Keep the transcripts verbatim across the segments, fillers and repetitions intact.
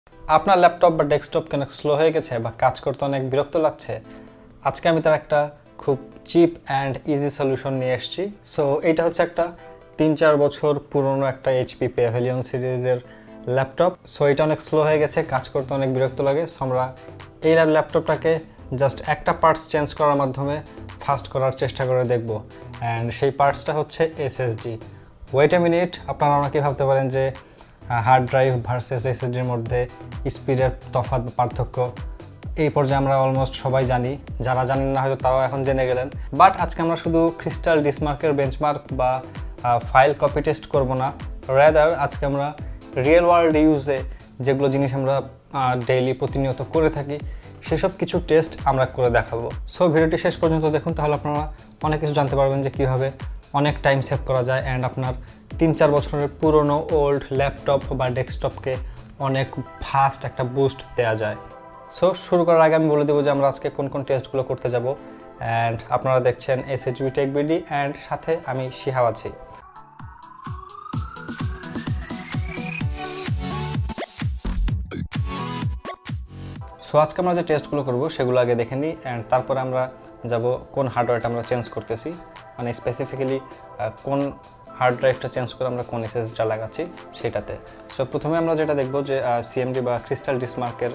আপনার ল্যাপটপ বা ডেস্কটপ কেন স্লো হয়ে গেছে বা কাজ করতে অনেক বিরক্ত লাগছে, আজকে আমি তার একটা খুব চিপ অ্যান্ড ইজি সলিউশন নিয়ে এসেছি। সো এইটা হচ্ছে একটা তিন চার বছর পুরনো একটা এইচপি প্যাভিলিয়ন সিরিজের ল্যাপটপ। সো এটা অনেক স্লো হয়ে গেছে, কাজ করতে অনেক বিরক্ত লাগে। সো আমরা এই ল্যাপটপটাকে জাস্ট একটা পার্টস চেঞ্জ করার মাধ্যমে ফাস্ট করার চেষ্টা করে দেখব। অ্যান্ড সেই পার্টসটা হচ্ছে এসএসডি। ওয়েট এ মিনিট, আপনারা অনেকে ভাবতে পারেন যে হার্ড ড্রাইভ ভার্সেস এসএসডির মধ্যে স্পিডের তফাৎ বা পার্থক্য এই পর্যায়ে আমরা অলমোস্ট সবাই জানি। যারা জানেন না হয়তো তারাও এখন জেনে গেলেন। বাট আজকে আমরা শুধু ক্রিস্টাল ডিসমার্কের বেঞ্চমার্ক বা ফাইল কপি টেস্ট করব না, রেদার আজকে আমরা রিয়েল ওয়ার্ল্ড ইউজে যেগুলো জিনিস আমরা ডেইলি প্রতিনিয়ত করে থাকি সেসব কিছু টেস্ট আমরা করে দেখাবো। সো ভিডিওটি শেষ পর্যন্ত দেখুন, তাহলে আপনারা অনেক কিছু জানতে পারবেন যে কীভাবে অনেক টাইম সেভ করা যায় অ্যান্ড আপনার তিন চার বছরের পুরনো ওল্ড ল্যাপটপ বা ডেস্কটপকে অনেক ফাস্ট একটা বুস্ট দেওয়া যায়। সো শুরু করার আগে আমি বলে দেবো যে আমরা আজকে কোন কোন টেস্টগুলো করতে যাব। অ্যান্ড আপনারা দেখছেন এসএইচবি টেক বিডি অ্যান্ড সাথে আমি শিহাব আছি। সো আজকে আমরা যে টেস্টগুলো করব সেগুলো আগে দেখে নিই অ্যান্ড তারপরে আমরা যাব কোন হার্ডওয়্যারটা আমরা চেঞ্জ করতেছি, মানে স্পেসিফিক্যালি কোন হার্ড ড্রাইভটা চেঞ্জ করে আমরা কোন এসএসডিটা লাগাচ্ছি সেটাতে। সো প্রথমে আমরা যেটা দেখব যে সিএমডি বা ক্রিস্টাল ডিসমার্কের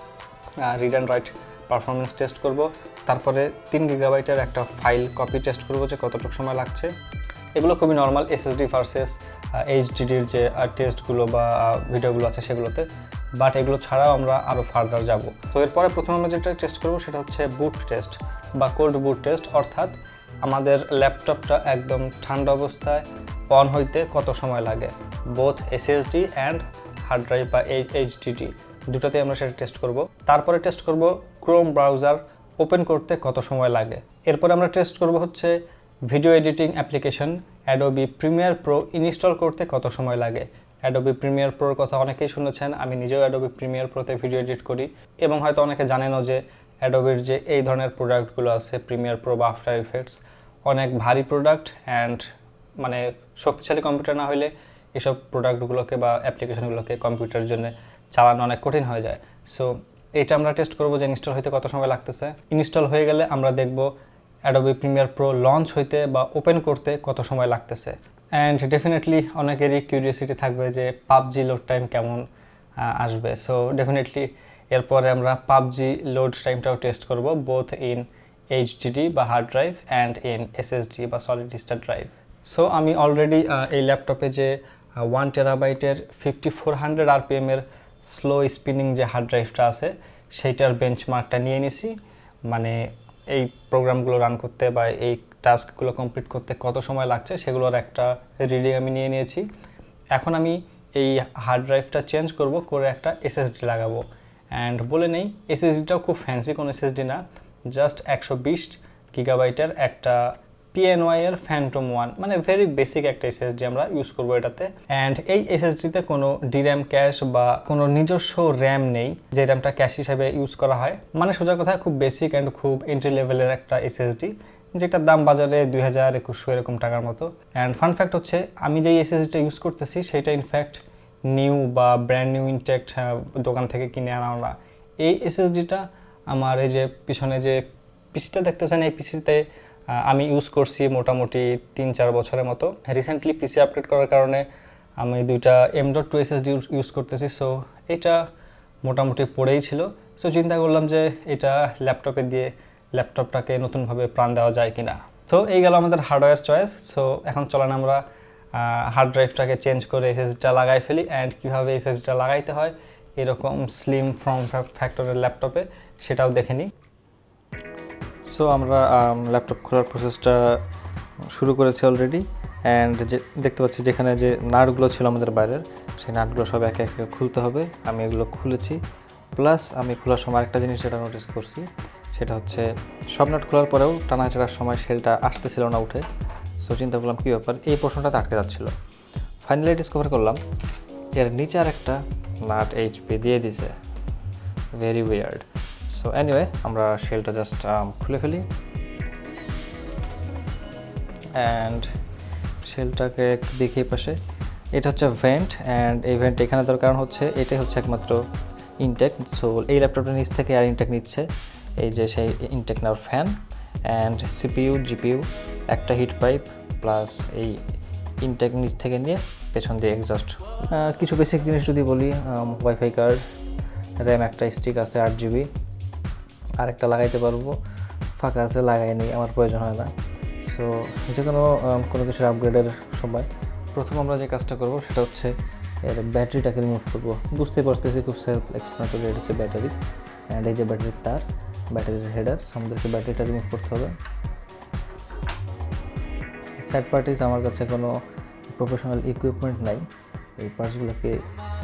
read and write performance test করব। তারপরে তিন গিগাবাইটের একটা ফাইল কপি টেস্ট করব যে কতটুকু সময় লাগছে। এগুলো খুবই নর্মাল এসএসডি ভার্সেস এইচডিডির যে টেস্টগুলো বা ভিডিওগুলো আছে সেগুলোতে, বাট এগুলো ছাড়াও আমরা আরও ফার্দার যাব। তো এরপরে প্রথমে আমরা যেটা টেস্ট করব সেটা হচ্ছে বুট টেস্ট বা কোল্ড বুট টেস্ট, অর্থাৎ আমাদের ল্যাপটপটা একদম ঠান্ডা অবস্থায় অন হইতে কত সময় লাগে। Both SSD and hard drive বা এইচডিডি দুটাতে আমরা সেটা টেস্ট করব। তারপরে টেস্ট করব ক্রোম ব্রাউজার ওপেন করতে কত সময় লাগে। এরপরে আমরা টেস্ট করব হচ্ছে video editing application Adobe Premiere Pro install করতে কত সময় লাগে। অ্যাডোবি প্রিমিয়ার প্রোর কথা অনেকেই শুনেছেন, আমি নিজেও অ্যাডোবি প্রিমিয়ার প্রোতে ভিডিও এডিট করি এবং হয়তো অনেকে জানেনও যে অ্যাডোবির যে এই ধরনের প্রোডাক্টগুলো আছে প্রিমিয়ার প্রো বা আফটার ইফেক্টস অনেক ভারী প্রোডাক্ট অ্যান্ড মানে শক্তিশালী কম্পিউটার না হলে এসব প্রোডাক্টগুলোকে বা অ্যাপ্লিকেশনগুলোকে কম্পিউটারের জন্য চালানো অনেক কঠিন হয়ে যায়। সো এইটা আমরা টেস্ট করবো যে ইনস্টল হইতে কত সময় লাগতেছে। ইনস্টল হয়ে গেলে আমরা দেখব অ্যাডোবি প্রিমিয়ার প্রো লঞ্চ হইতে বা ওপেন করতে কত সময় লাগতেছে। অ্যান্ড ডেফিনেটলি অনেকেরই কিউরিয়াসিটি থাকবে যে পাবজি লোড টাইম কেমন আসবে। সো ডেফিনেটলি এরপরে আমরা পাবজি লোড টাইমটাও টেস্ট করব, বোথ ইন এইচডিডি বা hard drive and in SSD বা সলিড স্টেট ড্রাইভ। সো আমি অলরেডি এই ল্যাপটপে যে ওয়ান টেরাবাইটের ফিফটি ফোর হান্ড্রেড আরপিএমের স্লো স্পিনিং যে হার্ড ড্রাইভটা আছে সেইটার বেঞ্চমার্কটা নিয়ে নিছি, মানে এই প্রোগ্রামগুলো রান করতে বা এই টাস্কগুলো কমপ্লিট করতে কত সময় লাগছে সেগুলোর একটা রিডিং আমি নিয়ে নিয়েছি। এখন আমি এই হার্ড ড্রাইভটা চেঞ্জ করব, করে একটা এসএসডি লাগাবো। অ্যান্ড বলে নেই এসএসডিটাও খুব ফ্যান্সি কোনো এসএসডি না, জাস্ট একশো বিশ গিগাবাইটের একটা পিএনওয়াই এর ফ্যান্টম ওয়ান, মানে ভেরি বেসিক একটা এসএসডি আমরা ইউজ করবো এটাতে। অ্যান্ড এই এসএসডিতে কোনো ডির্যাম ক্যাশ বা কোনো নিজস্ব র্যাম নেই, যে র্যামটা ক্যাশ হিসাবে ইউজ করা হয়। মানে সোজা কথা খুব বেসিক অ্যান্ড খুব এন্ট্রি লেভেলের একটা এসএসডি, যেটার দাম বাজারে দুই হাজার একুশশো এরকম টাকার মতো। অ্যান্ড ফান ফ্যাক্ট হচ্ছে আমি যেই এসএসডিটা ইউজ করতেছি সেটা ইনফ্যাক্ট নিউ বা ব্র্যান্ড নিউ ইনটেক্ট দোকান থেকে কিনে আনাও না। এই এসএসডিটা আমার এই যে পিছনে যে পিসিটা দেখতেছেন এই পিসিতে আমি ইউজ করছি মোটামুটি তিন চার বছরের মতো। রিসেন্টলি পিসি আপডেট করার কারণে আমি দুইটা M dot two SSD use করতেছি। সো এটা মোটামুটি পড়েই ছিল। সো চিন্তা করলাম যে এটা ল্যাপটপে দিয়ে ল্যাপটপটাকে নতুনভাবে প্রাণ দেওয়া যায় কিনা। তো এই গেল আমাদের হার্ডওয়্যার চয়েস। সো এখন চলেন আমরা হার্ড ড্রাইভটাকে চেঞ্জ করে এসএসডিটা লাগাই ফেলি অ্যান্ড কীভাবে এসএসডিটা লাগাইতে হয় এরকম স্লিম ফর্ম ফ্যাক্টরের ল্যাপটপে সেটাও দেখে নিই। সো আমরা ল্যাপটপ খোলার প্রসেসটা শুরু করেছি অলরেডি। অ্যান্ড যে দেখতে পাচ্ছি যেখানে যে নাটগুলো ছিল আমাদের বাইরের সেই নাটগুলো সব একে একে খুলতে হবে। আমি এগুলো খুলেছি, প্লাস আমি খোলার সময় আরেকটা জিনিস যেটা নোটিস করছি সেটা হচ্ছে সব নাট খোলার পরেও টানা ছাড়ার সময় সেলটা আসতেছিল না উঠে। সো চিন্তা করলাম কী ব্যাপার, এই পোর্শনটাতে আটকে যাচ্ছিলো। ফাইনালি ডিসকভার করলাম এর নিচে আর একটা নাট এইচপি দিয়ে দিছে, ভেরি উইয়ার্ড। সো এনিওয়ে আমরা শেলটা জাস্ট খুলে ফেলি অ্যান্ড শেলটাকে দেখি পাশে এটা হচ্ছে ভেন্ট। অ্যান্ড এই ভেন্ট এখানে দেওয়ার কারণ হচ্ছে এটাই হচ্ছে একমাত্র ইনটেক। সো এই ল্যাপটপটা নিচ থেকে আর ইনটেক নিচ্ছে, এই যে সেই ইনটেক নেওয়ার ফ্যান অ্যান্ড সিপিইউ জিপিইউ, একটা হিট পাইপ প্লাস এই ইনটেক নিচ থেকে নিয়ে পেছন দিয়ে এক্সস্ট। কিছু বেসিক জিনিস যদি বলি, ওয়াইফাই কার্ড, র্যাম একটা স্টিক আছে আট জিবি, আর একটা লাগাইতে পারবো, ফাঁকা আছে লাগাইনি, আমার প্রয়োজন হয় না। সো যে কোনো কোনো কিছুর আপগ্রেডের সময় প্রথম আমরা যে কাজটা করব সেটা হচ্ছে এর ব্যাটারিটাকে রিমুভ করবো। বুঝতে পারতেছি খুব সেলফ এক্সপ্লেনেটরি, এটা হচ্ছে ব্যাটারি অ্যান্ড এই যে ব্যাটারির তার, ব্যাটারির হেডার, আমাদেরকে ব্যাটারিটা রিমুভ করতে হবে। সাইড পার্টিস, আমার কাছে কোনো প্রফেশনাল ইকুইপমেন্ট নাই এই পার্টসগুলোকে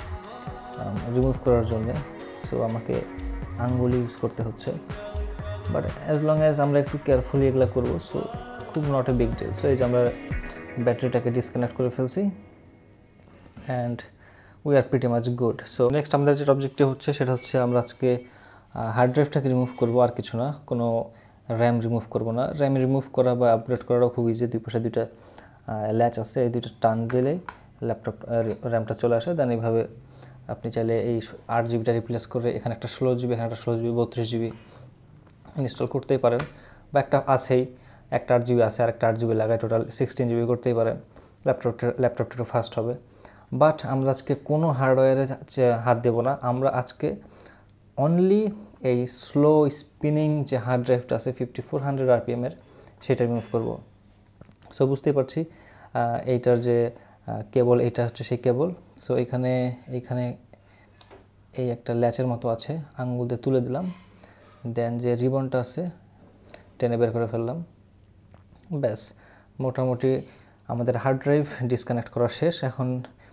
রিমুভ করার জন্যে, সো আমাকে আঙ্গুল ইউজ করতে হচ্ছে। বাট অ্যাজ লং অ্যাজ আমরা একটু কেয়ারফুলি এগুলো করবো, সো খুব not a big deal. So এই যে আমরা ব্যাটারিটাকে ডিসকানেক্ট করে ফেলছি and we are pretty much good. So next আমাদের যেটা অবজেক্টিভ হচ্ছে সেটা হচ্ছে আমরা আজকে হার্ড ড্রাইভটাকে রিমুভ করবো, আর কিছু না, কোনো র্যাম রিমুভ করবো না। র্যাম রিমুভ করা বা আপগ্রেড করাটাও খুব ইজি, দুই পাশে দুইটা ল্যাচ আছে, এই দুইটা টান দিলেই ল্যাপটপ র্যামটা চলে আসে। দেন এইভাবে আপনি চাইলে এই আট জিবিটা রিপ্লেস করে এখানে একটা ষোলো জিবি, এখানে একটা ষোলো জিবি, বত্রিশ জিবি ইনস্টল করতেই পারেন, বা একটা আছেই, একটা আট জিবি আছে আর একটা আট জিবি লাগায় টোটাল সিক্সটিন জিবি করতেই পারেন। ল্যাপটপটা ল্যাপটপটা একটু ফাস্ট হবে। বাট আমরা আজকে কোনো হার্ডওয়্যারে হাত দেবো না, আমরা আজকে অনলি এই স্লো স্পিনিং যে হার্ড ড্রাইভটা আছে ফিফটি ফোর হান্ড্রেড আরপিএমের, সেটা রিমুভ করবো। সো বুঝতেই পারছি এইটার যে কেবল, এইটা হচ্ছে সেই কেবল। সো এখানে এইখানে এই একটা ল্যাচের মতো আছে, আঙ্গুল দিয়ে তুলে দিলাম, দেন যে রিবনটা আছে টেনে বের করে ফেললাম, ব্যাস মোটামুটি আমাদের হার্ড ড্রাইভ ডিসকানেক্ট করা শেষ। এখন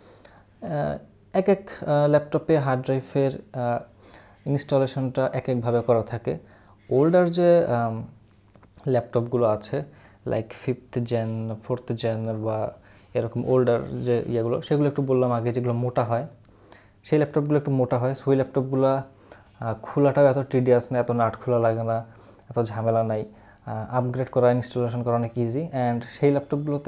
এক এক ল্যাপটপে হার্ড ড্রাইভের ইনস্টলেশনটা এক একভাবে করা থাকে। ওল্ডার যে ল্যাপটপগুলো আছে like fifth gen, fourth gen বা এরকম ওল্ডার যে ইয়েগুলো, সেগুলো একটু বললাম আগে, যেগুলো মোটা হয়, সেই ল্যাপটপগুলো একটু মোটা হয়। সো ওই ল্যাপটপগুলো খোলাটাও এত টিডিয়াস না, এত নাট খোলা লাগে না, এত ঝামেলা নাই, আপগ্রেড করা, ইনস্টলেশন করা অনেক ইজি। অ্যান্ড সেই ল্যাপটপগুলোতে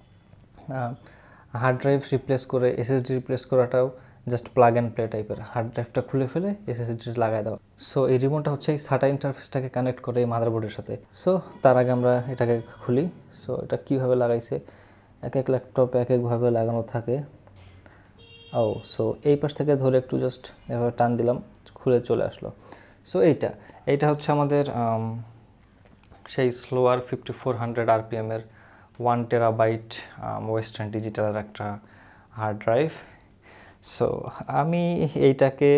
হার্ড ড্রাইভ রিপ্লেস করে এসএসডি রিপ্লেস করাটাও জাস্ট প্লাগ অ্যান্ড প্লে টাইপের, হার্ড ড্রাইভটা খুলে ফেলে এসএসডি লাগাই দাও। সো এই রিমোটটা হচ্ছে এই সাটা ইন্টারফেসটাকে কানেক্ট করে এই মাদারবোর্ডের সাথে। সো তার আগে আমরা এটাকে খুলি। সো এটা কীভাবে লাগাইছে, এক এক ল্যাপটপে এক একভাবে লাগানো থাকে। ও সো এই পাশ থেকে ধরে একটু জাস্ট এভাবে টান দিলাম, খুলে চলে আসলো। সো এইটা এইটা হচ্ছে আমাদের সেই স্লোয়ার ফিফটি ফোর হান্ড্রেড আরপিএমের ওয়ান টেরাবাইট ওয়েস্টার্ন ডিজিটালের একটা হার্ড ড্রাইভ। সো আমি এইটাকে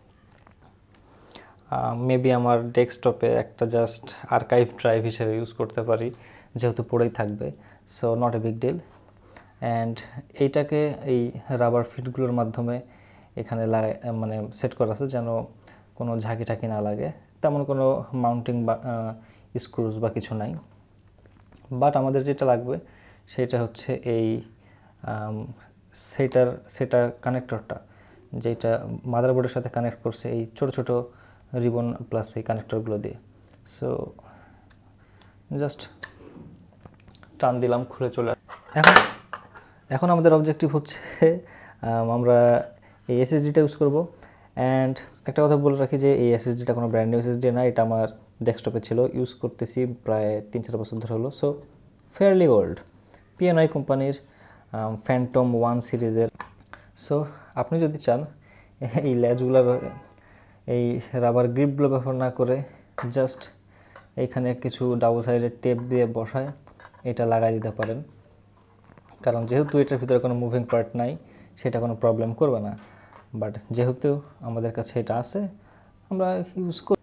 মেবি আমার ডেস্কটপে একটা জাস্ট আর্কাইভ ড্রাইভ হিসেবে ইউজ করতে পারি, যেহেতু পড়েই থাকবে। So not a big deal. And এইটাকে এই রাবার ফিটগুলোর মাধ্যমে এখানে লাগাই, মানে সেট করা আছে যেন কোনো ঝাঁকি টাকি না লাগে। তেমন কোনো মাউন্টিং বা স্ক্রুজ বা কিছু নাই। বাট আমাদের যেটা লাগবে সেটা হচ্ছে এই সেটার সেটা কানেক্টরটা, যেটা মাদারবোর্ডের সাথে কানেক্ট করছে এই ছোট ছোট রিবন প্লাস এই কানেক্টরগুলো দিয়ে। সো জাস্ট টান দিলাম, খুলে চলে। এখন এখন আমাদের অবজেক্টিভ হচ্ছে আমরা এই এসএসডিটা ইউজ করবো। অ্যান্ড একটা কথা বলে রাখি যে এই এসএসডিটা কোনো ব্র্যান্ড নিউ এসএসডি না, এটা আমার ডেস্কটপে ছিল, ইউজ করতেছি প্রায় তিন চার বছর ধরে হলো। সো ফেয়ারলি ওল্ড, পিএনআই কোম্পানির ফ্যান্টম ওয়ান সিরিজের। সো আপনি যদি চান এই ল্যাচগুলো, এই রাবার গ্রিপগুলো ব্যবহার না করে জাস্ট এইখানে কিছু ডাবল সাইডের টেপ দিয়ে বসায় এটা লাগাই দিতে পারেন, কারণ যেহেতু এটার ভিতরে কোনো মুভিং পার্ট নাই সেটা কোনো প্রবলেম করবে না। বাট যেহেতু আমাদের কাছে এটা আছে আমরা ইউজ করি।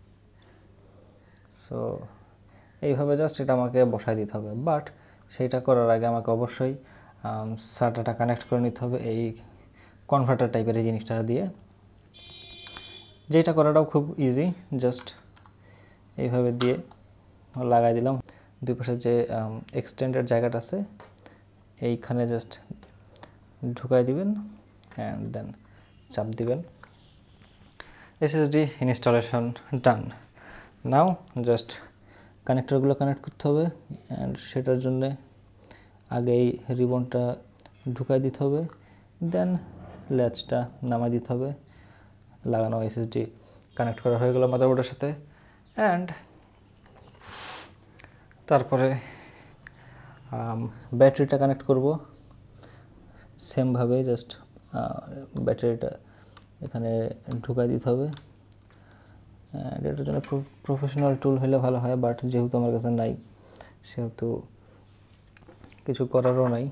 সো এইভাবে জাস্ট এটা আমাকে বসাই দিতে হবে। বাট সেইটা করার আগে আমাকে অবশ্যই সাটাটা কানেক্ট করে নিতে হবে এই কনভার্টার টাইপের এই জিনিসটা দিয়ে, যেটা করাটাও খুব ইজি। জাস্ট এইভাবে দিয়ে লাগাই দিলাম। দুই পাশে যে এক্সটেন্ডেড জায়গাটা আছে এইখানে জাস্ট ঢুকাই দিবেন অ্যান্ড দেন চাপ দিবেন। SSD installation done. Now just কানেক্টরগুলো কানেক্ট করতে হবে অ্যান্ড সেটার জন্যে আগে এই রিবনটা ঢুকাই দিতে হবে, দেন ল্যাচটা নামাই দিতে হবে। লাগানো এসএসডি কানেক্ট করা হয়ে গেল মাদারবোর্ডের সাথে। অ্যান্ড তারপরে ব্যাটারিটা কানেক্ট করব সেমভাবে, জাস্ট ব্যাটারিটা এখানে ঢুকাই দিতে হবে। অ্যান্ড এটার জন্য প্রফেশনাল টুল হলে ভালো হয়, বাট যেহেতু আমার কাছে নাই সেহেতু কিছু করারও নাই।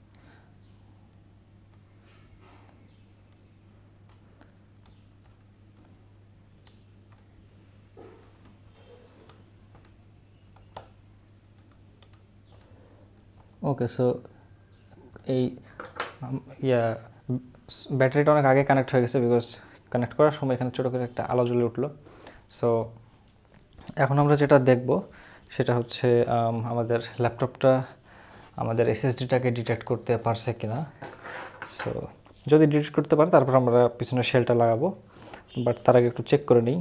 ওকে, সো এই ইয়া ব্যাটারিটা অনেক আগে কানেক্ট হয়ে গেছে, বিকজ কানেক্ট করার সময় এখানে ছোটো করে একটা আলো জ্বলে উঠলো। সো এখন আমরা যেটা দেখব সেটা হচ্ছে আমাদের ল্যাপটপটা আমাদের এসএসডিটাকে ডিটেক্ট করতে পারছে কিনা। সো যদি ডিটেক্ট করতে পারে তারপর আমরা পিছনের শেলটা লাগাবো, বাট তার আগে একটু চেক করে নিই।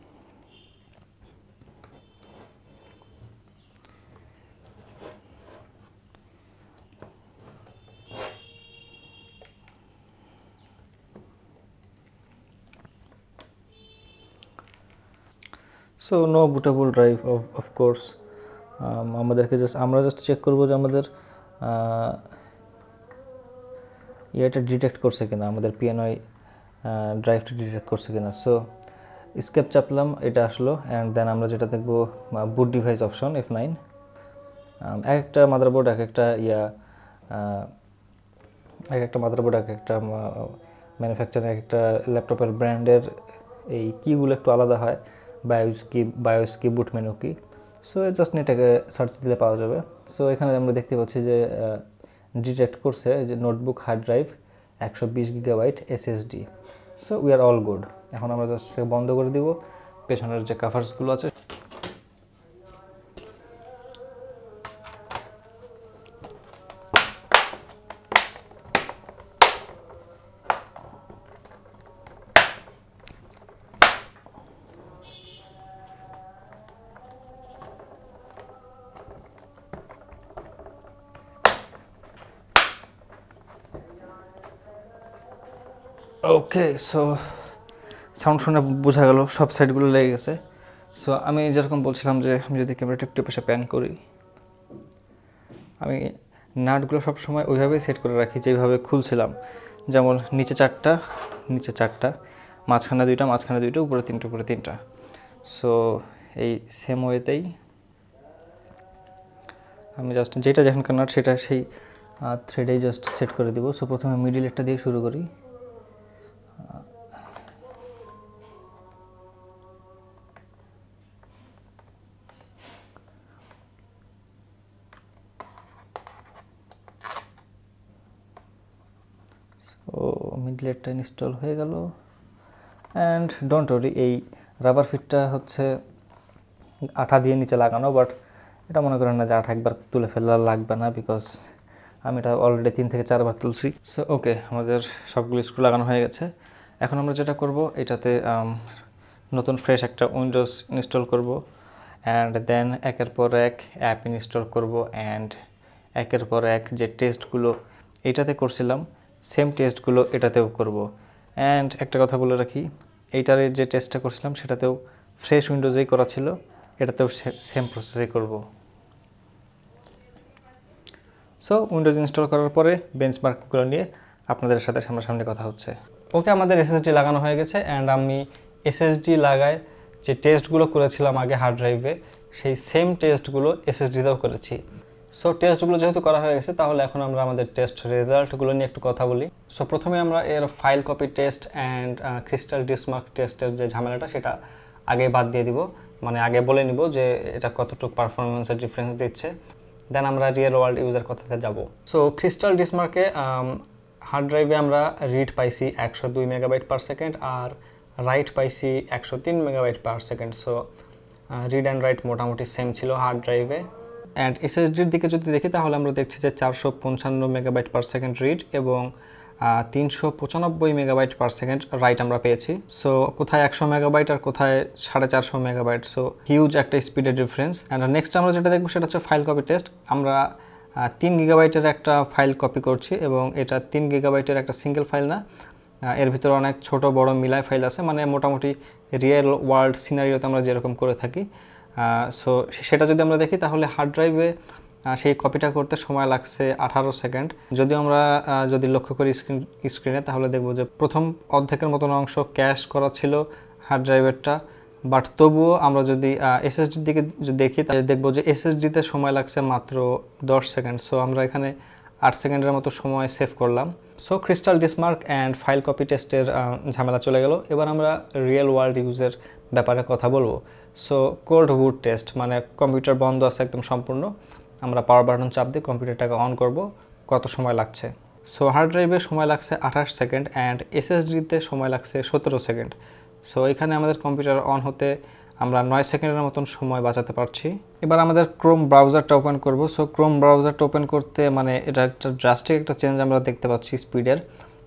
So no bootable drive of of course. আমাদেরকে জাস্ট আমরা জাস্ট চেক করবো যে আমাদের ইয়েটা ডিটেক্ট করছে কিনা, আমাদের পিএনআই ড্রাইভটা ডিটেক্ট করছে কিনা। সো স্কেপ চাপলাম, এটা আসলো। অ্যান্ড দেন আমরা যেটা দেখবো boot device option F nine. এক একটা মাদারবোর্ড এক একটা ইয়া এক একটা মাদারবোর্ড এক একটা ম্যানুফ্যাকচার এক একটা ল্যাপটপের ব্র্যান্ডের এই কিগুলো একটু আলাদা হয়, bias key BIOS key boot menu key. So just এটাকে সার্চ দিলে পাওয়া যাবে। সো এখানে আমরা দেখতে পাচ্ছি যে ডিটেক্ট করছে যে নোটবুক হার্ড ড্রাইভ একশো বিশ gigabyte SSD. So we are all good. এখন আমরা জাস্ট বন্ধ করে দিব, পেছনের যে কাভার্সগুলো আছে ওকে। সো সাউন্ড শুনে বোঝা গেল সব সাইডগুলো লেগে গেছে। সো আমি যেরকম বলছিলাম যে আমি যদি ক্যামেরাটা একটু পাশে প্যান করি, আমি নাটগুলো সবসময় ওইভাবেই সেট করে রাখি যেভাবে খুলছিলাম। যেমন নিচে চারটা, নিচে চারটা, মাঝখানে দুইটা, মাঝখানে দুইটা, উপরে তিনটা, উপরে তিনটা। সো এই সেম ওয়েতেই আমি জাস্ট যেটা যেখানকার নাট সেটা সেই থ্রেডেই জাস্ট সেট করে দিব। সো প্রথমে মিডিল একটা দিয়ে শুরু করি। ও মিডলেটটা ইনস্টল হয়ে গেল। অ্যান্ড ডোন্ট ওয়ারি, এই রাবার ফিটটা হচ্ছে আঠা দিয়ে নিচে লাগানো, বাট এটা মনে করেন না যে আঠা একবার তুলে ফেলা লাগবে না, বিকজ আমি এটা অলরেডি তিন থেকে চারবার তুলছি। সো ওকে, আমাদের সবগুলো স্ক্রু লাগানো হয়ে গেছে। এখন আমরা যেটা করব, এটাতে নতুন ফ্রেশ একটা উইন্ডোজ ইনস্টল করব। অ্যান্ড দেন একের পর এক অ্যাপ ইনস্টল করব। অ্যান্ড একের পর এক যে টেস্টগুলো এইটাতে করছিলাম সেম টেস্টগুলো এটাতেও করব। অ্যান্ড একটা কথা বলে রাখি, এইটারে যে টেস্টটা করছিলাম সেটাতেও ফ্রেশ উইন্ডোজেই করা ছিল, এটাতেও সেম প্রসেসেই করব। সো উইন্ডোজ ইনস্টল করার পরে বেঞ্চমার্কগুলো নিয়ে আপনাদের সাথে সামনাসামনি কথা হচ্ছে। ওকে, আমাদের এসএসডি লাগানো হয়ে গেছে। অ্যান্ড আমি এসএসডি লাগায় যে টেস্টগুলো করেছিলাম আগে হার্ড ড্রাইভে, সেই সেম টেস্টগুলো এসএসডিতেও করেছি। সো টেস্টগুলো যেহেতু করা হয়ে গেছে, তাহলে এখন আমরা আমাদের টেস্ট রেজাল্টগুলো নিয়ে একটু কথা বলি। সো প্রথমে আমরা এর file copy test and Crystal DiskMark টেস্টের যে ঝামেলাটা সেটা আগে বাদ দিয়ে দিব, মানে আগে বলে নিব যে এটা কতটুকু পারফরমেন্সের ডিফারেন্স দিচ্ছে। দেন আমরা রিয়েল ওয়ার্ল্ড ইউজার কথাতে যাব। সো ক্রিস্টাল ডিসমার্কে হার্ড ড্রাইভে আমরা রিড পাইছি একশো দুই মেগাবাইট পার সেকেন্ড আর রাইট পাইছি একশো তিন megabyte per second. So read and write মোটামুটি সেম ছিল হার্ড ড্রাইভে। অ্যান্ড এসএসডির দিকে যদি দেখি তাহলে আমরা দেখছি যে চারশো পঞ্চান্ন মেগাবাইট পার সেকেন্ড রিড এবং তিনশো পঁচানব্বই মেগাবাইট পার সেকেন্ড রাইট আমরা পেয়েছি। সো কোথায় একশো মেগাবাইট আর কোথায় সাড়ে চারশো মেগাবাইট, সো হিউজ একটা স্পিডের ডিফারেন্স। অ্যান্ড নেক্সট আমরা যেটা দেখবো সেটা হচ্ছে ফাইল কপি টেস্ট। আমরা তিন গিগাবাইটের একটা ফাইল কপি করছি এবং এটা তিন গিগাবাইটের একটা সিঙ্গেল ফাইল না, এর ভিতরে অনেক ছোট বড় মিলাই ফাইল আছে, মানে মোটামুটি রিয়েল ওয়ার্ল্ড সিনারিওতে আমরা যেরকম করে থাকি। সো সেটা যদি আমরা দেখি তাহলে হার্ড ড্রাইভে সেই কপিটা করতে সময় লাগছে আঠারো সেকেন্ড। যদিও আমরা যদি লক্ষ্য করি স্ক্রিন স্ক্রিনে তাহলে দেখব যে প্রথম অর্ধেকের মতন অংশ ক্যাশ করা ছিল হার্ড ড্রাইভেরটা, বাট তবুও আমরা যদি এসএসডির দিকে দেখি তাহলে দেখবো যে এসএসডিতে সময় লাগছে মাত্র দশ সেকেন্ড। সো আমরা এখানে আট সেকেন্ডের মতো সময় সেভ করলাম। So Crystal DiskMark and file copy টেস্টের ঝামেলা চলে গেল। এবার আমরা রিয়েল ওয়ার্ল্ড ইউজের ব্যাপারে কথা বলবো। সো কোল্ড বুট টেস্ট, মানে কম্পিউটার বন্ধ আছে একদম সম্পূর্ণ, আমরা পাওয়ার বাটন চাপ দিয়ে কম্পিউটারটাকে অন করব, কত সময় লাগছে। সো হার্ড ড্রাইভে সময় লাগছে আঠাশ সেকেন্ড অ্যান্ড এসএসডিতে সময় লাগছে সতেরো সেকেন্ড। সো এখানে আমাদের কম্পিউটার অন হতে আমরা নয় সেকেন্ডের মতন সময় বাঁচাতে পারছি। এবার আমাদের ক্রোম ব্রাউজারটা ওপেন করব। সো ক্রোম ব্রাউজারটা ওপেন করতে মানে এটা একটা ড্রাস্টিক একটা চেঞ্জ আমরা দেখতে পাচ্ছি স্পিডের।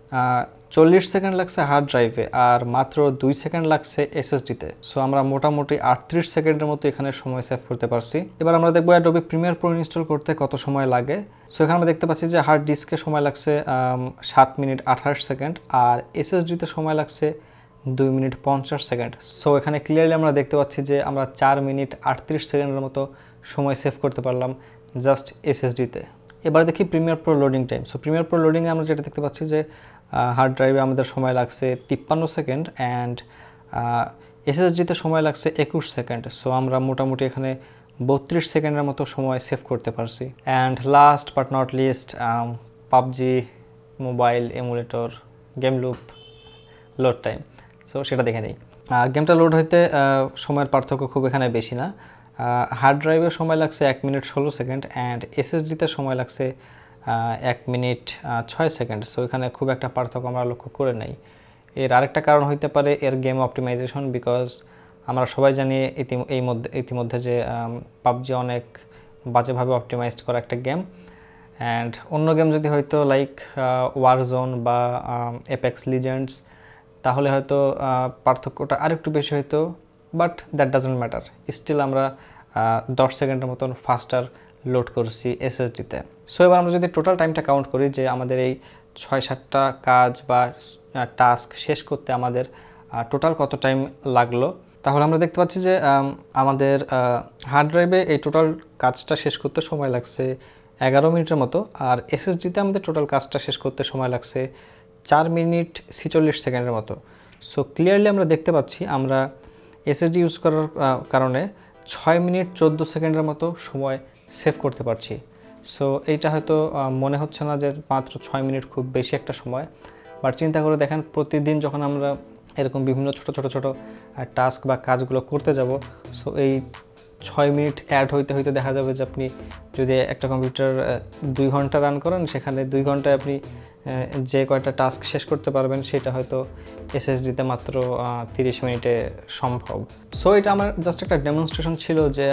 চল্লিশ সেকেন্ড লাগছে হার্ড ড্রাইভে আর মাত্র দুই সেকেন্ড লাগছে এসএসডিতে। সো আমরা মোটামুটি আটত্রিশ সেকেন্ডের মতো এখানে সময় সেভ করতে পারছি। এবার আমরা দেখবো অ্যাডোবি প্রিমিয়ার প্রো ইনস্টল করতে কত সময় লাগে। সো এখানে আমরা দেখতে পাচ্ছি যে হার্ড ডিস্কে সময় লাগছে সাত মিনিট আঠাশ সেকেন্ড আর এসএসডিতে সময় লাগছে দুই মিনিট পঞ্চাশ সেকেন্ড। সো এখানে ক্লিয়ারলি আমরা দেখতে পাচ্ছি যে আমরা চার মিনিট আটত্রিশ সেকেন্ডের মতো সময় সেভ করতে পারলাম জাস্ট এসএসডিতে। এবার দেখি Premiere Pro loading time. So Premiere Pro লোডিংয়ে আমরা যেটা দেখতে পাচ্ছি যে হার্ড ড্রাইভে আমাদের সময় লাগছে তিপ্পান্ন সেকেন্ড অ্যান্ড এসএসডিতে সময় লাগছে একুশ সেকেন্ড। সো আমরা মোটামুটি এখানে বত্রিশ সেকেন্ডের মতো সময় সেভ করতে পারছি। And last but not least PUBG mobile emulator game loop load time. So সেটা দেখে নিই। গেমটা লোড হইতে সময়ের পার্থক্য খুব এখানে বেশি না। হার্ড ড্রাইভে সময় লাগছে এক মিনিট ষোলো সেকেন্ড অ্যান্ড এসএসডিতে সময় লাগছে এক মিনিট ছয় সেকেন্ড। সো এখানে খুব একটা পার্থক্য আমরা লক্ষ্য করে নাই। এর আরেকটা কারণ হইতে পারে এর গেম অপটিমাইজেশন, বিকজ আমরা সবাই জানি ইতি এই মধ্যে ইতিমধ্যে যে পাবজি অনেক বাজেভাবে অপটিমাইজড করা একটা গেম। অ্যান্ড অন্য গেম যদি হয়তো লাইক ওয়ারজোন বা এপেক্স লিজেন্ডস তাহলে হয়তো পার্থক্যটা আরেকটু বেশি হইতো, but that doesn't matter. Still আমরা দশ সেকেন্ডের মতন ফাস্টার লোড করছি এসএসডিতে। সো এবার আমরা যদি টোটাল টাইমটা কাউন্ট করি যে আমাদের এই ছয় সাতটা কাজ বা টাস্ক শেষ করতে আমাদের টোটাল কত টাইম লাগলো, তাহলে আমরা দেখতে পাচ্ছি যে আমাদের হার্ড ড্রাইভে এই টোটাল কাজটা শেষ করতে সময় লাগছে এগারো মিনিটের মতো আর এসএসডিতে আমাদের টোটাল কাজটা শেষ করতে সময় লাগছে চার মিনিট ছিচল্লিশ সেকেন্ডের মতো। সো ক্লিয়ারলি আমরা দেখতে পাচ্ছি আমরা এসএসডি ইউজ করার কারণে ছয় মিনিট চোদ্দো সেকেন্ডের মতো সময় সেভ করতে পারছি। সো এইটা হয়তো মনে হচ্ছে না যে মাত্র ছয় মিনিট খুব বেশি একটা সময়, বাট চিন্তা করে দেখেন প্রতিদিন যখন আমরা এরকম বিভিন্ন ছোট ছোট ছোট টাস্ক বা কাজগুলো করতে যাব, সো এই ছয় মিনিট অ্যাড হইতে হইতে দেখা যাবে যে আপনি যদি একটা কম্পিউটার দুই ঘন্টা রান করেন সেখানে দুই ঘন্টায় আপনি যে কয়টা টাস্ক শেষ করতে পারবেন সেটা হয়তো এসএসডিতে মাত্র তিরিশ মিনিটে সম্ভব। সো এটা আমার জাস্ট একটা ডেমনস্ট্রেশন ছিল যে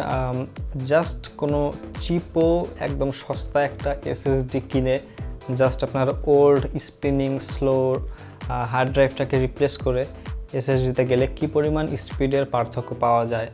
জাস্ট কোনো চিপও একদম সস্তা একটা এসএসডি কিনে জাস্ট আপনার ওল্ড স্পিনিং স্লো হার্ড ড্রাইভটাকে রিপ্লেস করে এসএসডিতে গেলে কি পরিমাণ স্পিডের পার্থক্য পাওয়া যায়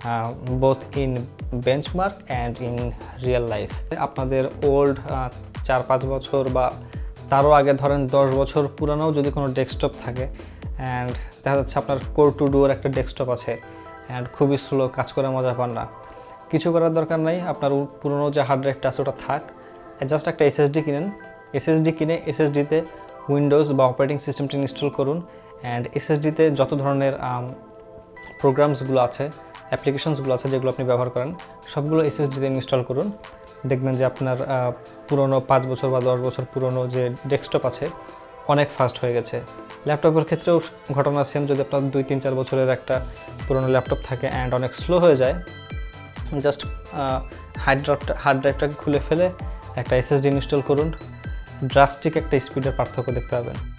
both in benchmark and in real life. আপনাদের ওল্ড চার পাঁচ বছর বা তারও আগে ধরেন দশ বছর পুরানো যদি কোনো ডেস্কটপ থাকে অ্যান্ড দেখা যাচ্ছে আপনার কোর টু ডুয়ার একটা ডেস্কটপ আছে অ্যান্ড খুবই স্লো, কাজ করে মজা পান না, কিছু করার দরকার নাই, আপনার পুরনো যে হার্ড ড্রাইভটা আছে ওটা থাক, জাস্ট একটা এসএসডি কিনেন। এসএসডি কিনে এসএসডিতে উইন্ডোজ বা অপারেটিং সিস্টেমটি ইনস্টল করুন অ্যান্ড এসএসডিতে যত ধরনের প্রোগ্রামসগুলো আছে অ্যাপ্লিকেশনসগুলো আছে যেগুলো আপনি ব্যবহার করেন সবগুলো এসএসডিতে ইনস্টল করুন। দেখবেন যে আপনার পুরনো পাঁচ বছর বা দশ বছর পুরনো যে ডেস্কটপ আছে অনেক ফাস্ট হয়ে গেছে। ল্যাপটপের ক্ষেত্রেও ঘটনা সেম, যদি আপনার দুই তিন চার বছরের একটা পুরনো ল্যাপটপ থাকে অ্যান্ড অনেক স্লো হয়ে যায়, জাস্ট হার্ড ড্রাইভটা হার্ড ড্রাইভটাকে খুলে ফেলে একটা এসএসডি ইনস্টল করুন, ড্রাস্টিক একটা স্পিডের পার্থক্য দেখতে পাবেন।